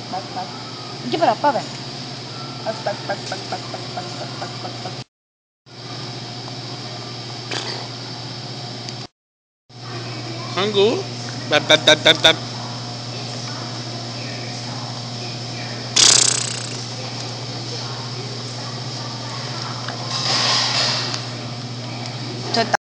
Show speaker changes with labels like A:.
A: Bus bus. இங்கே பாரு அப்பாவை. Bus bus bus bus bus bus bus bus bus bus bus.
B: Hanggu, bat bat bat bat bat.